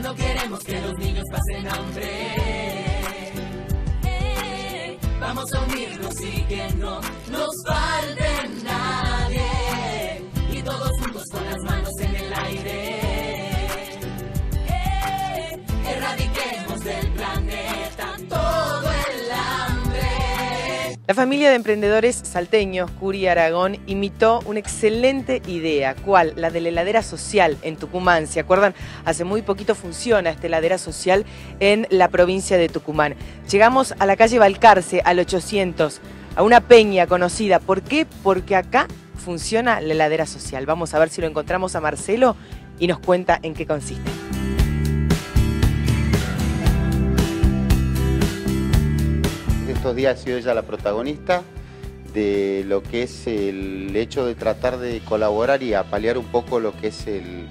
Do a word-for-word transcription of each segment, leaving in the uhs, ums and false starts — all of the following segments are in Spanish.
no queremos que los niños pasen hambre. Eh, vamos a unirnos y que no nos falte nadie. Y todos juntos con las manos en el aire. Eh, erradiquemos del planeta todo el hambre. La familia de emprendedores salteños, Curi Aragón, imitó una excelente idea. ¿Cuál? La de la heladera social en Tucumán. ¿Se acuerdan? Hace muy poquito funciona esta heladera social en la provincia de Tucumán. Llegamos a la calle Balcarce, al ochocientos, a una peña conocida. ¿Por qué? Porque acá funciona la heladera social. Vamos a ver si lo encontramos a Marcelo y nos cuenta en qué consiste. Estos días ha sido ella la protagonista de lo que es el hecho de tratar de colaborar y a paliar un poco lo que es el,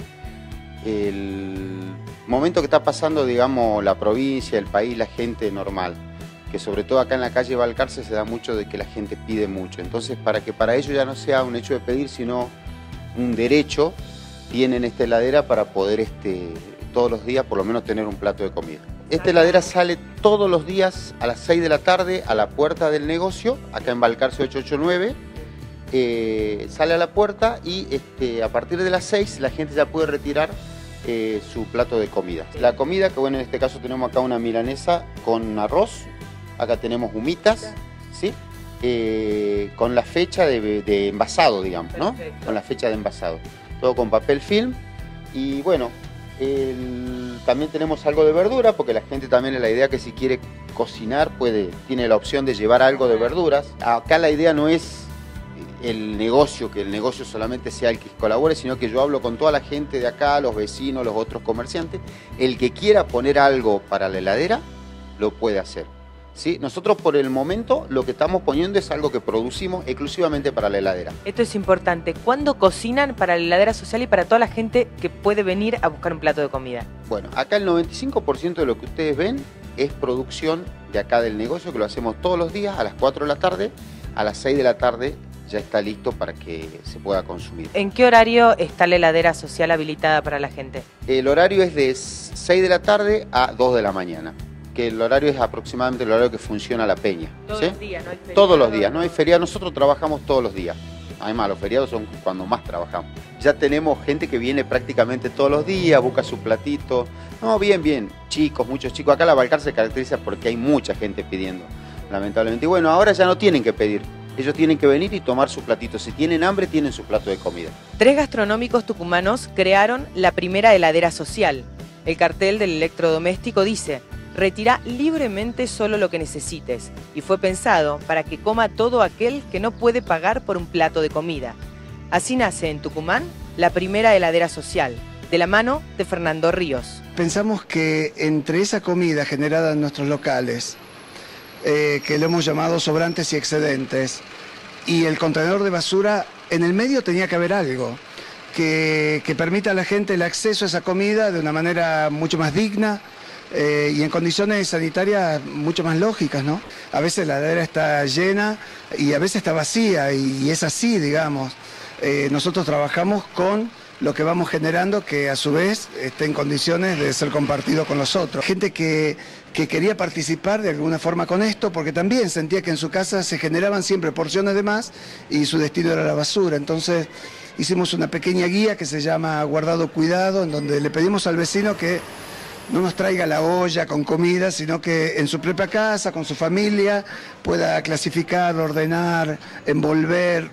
el momento que está pasando, digamos, la provincia, el país, la gente normal. Que sobre todo acá en la calle Balcarce se da mucho de que la gente pide mucho. Entonces, para que para ellos ya no sea un hecho de pedir, sino un derecho, tienen esta heladera para poder este, todos los días por lo menos tener un plato de comida. Esta heladera sale todos los días a las seis de la tarde a la puerta del negocio, acá en Balcarce ochocientos ochenta y nueve. Eh, sale a la puerta y este, a partir de las seis la gente ya puede retirar eh, su plato de comida. La comida, que bueno, en este caso tenemos acá una milanesa con arroz, acá tenemos humitas, ¿sí? Eh, con la fecha de, de envasado, digamos, ¿no? Con la fecha de envasado. Todo con papel film y bueno, el, también tenemos algo de verdura, porque la gente también es la idea que si quiere cocinar puede, tiene la opción de llevar algo de verduras. Acá la idea no es el negocio, que el negocio solamente sea el que colabore, sino que yo hablo con toda la gente de acá, los vecinos, los otros comerciantes. El que quiera poner algo para la heladera, lo puede hacer. ¿Sí? Nosotros por el momento lo que estamos poniendo es algo que producimos exclusivamente para la heladera. Esto es importante. ¿Cuándo cocinan para la heladera social y para toda la gente que puede venir a buscar un plato de comida? Bueno, acá el noventa y cinco por ciento de lo que ustedes ven es producción de acá del negocio, que lo hacemos todos los días a las cuatro de la tarde, a las seis de la tarde ya está listo para que se pueda consumir. ¿En qué horario está la heladera social habilitada para la gente? El horario es de seis de la tarde a dos de la mañana. Que el horario es aproximadamente el horario que funciona la peña. Todos ¿sí? los días, no hay feriado. Todos los días, no hay feriado, nosotros trabajamos todos los días. Además, los feriados son cuando más trabajamos. Ya tenemos gente que viene prácticamente todos los días, busca su platito. No, bien, bien, chicos, muchos chicos. Acá la Balcarce se caracteriza porque hay mucha gente pidiendo, lamentablemente. Y bueno, ahora ya no tienen que pedir. Ellos tienen que venir y tomar su platito. Si tienen hambre, tienen su plato de comida. Tres gastronómicos tucumanos crearon la primera heladera social. El cartel del electrodoméstico dice: retira libremente solo lo que necesites, y fue pensado para que coma todo aquel que no puede pagar por un plato de comida. Así nace en Tucumán la primera heladera social, de la mano de Fernando Ríos. Pensamos que entre esa comida generada en nuestros locales, eh, que lo hemos llamado sobrantes y excedentes, y el contenedor de basura, en el medio tenía que haber algo que, que permita a la gente el acceso a esa comida de una manera mucho más digna, Eh, y en condiciones sanitarias mucho más lógicas, ¿no? A veces la heladera está llena y a veces está vacía, y, y es así, digamos. Eh, nosotros trabajamos con lo que vamos generando, que a su vez esté en condiciones de ser compartido con los otros. Gente que, que quería participar de alguna forma con esto, porque también sentía que en su casa se generaban siempre porciones de más y su destino era la basura. Entonces hicimos una pequeña guía que se llama Guardado Cuidado, en donde le pedimos al vecino que no nos traiga la olla con comida, sino que en su propia casa, con su familia, pueda clasificar, ordenar, envolver.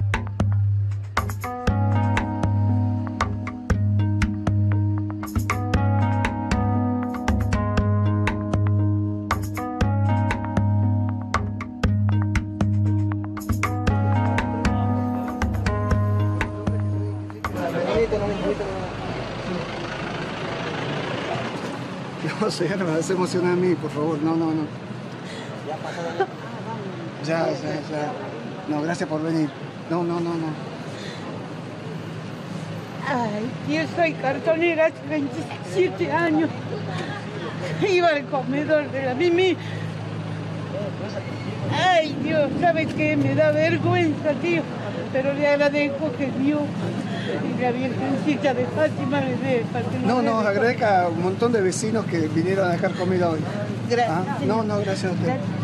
No, señora, me hace emocionar a mí, por favor. No, no, no. Ya, ya, ya. No, gracias por venir. No, no, no, no. Ay, yo soy cartonera hace veintisiete años. Iba al comedor de la Mimi. Ay, Dios, ¿sabe qué? Me da vergüenza, tío. Pero le agradezco que vio Y la Virgencita de Fátima le dé. para que No, nos nos dé de agrega un montón de vecinos que vinieron a dejar comida hoy. comer. Gracias. Ah, no, no, gracias a usted. Gracias.